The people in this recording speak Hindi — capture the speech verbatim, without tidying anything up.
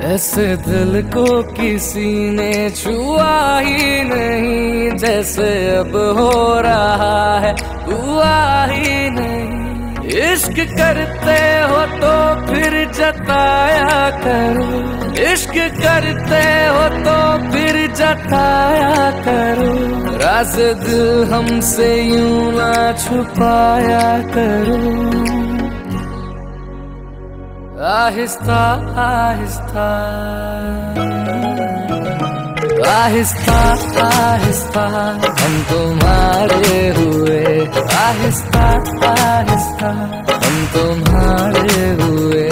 ऐसे दिल को किसी ने छुआ ही नहीं, जैसे अब हो रहा है हुआ ही नहीं। इश्क करते हो तो फिर जताया करो, इश्क करते हो तो फिर जताया करो। राज दिल हमसे यूं ना छुपाया करो। आहिस्ता आहिस्ता आहिस्ता आहिस्ता हम तुम्हारे हुए, आहिस्ता आहिस्ता हम तुम्हारे हुए।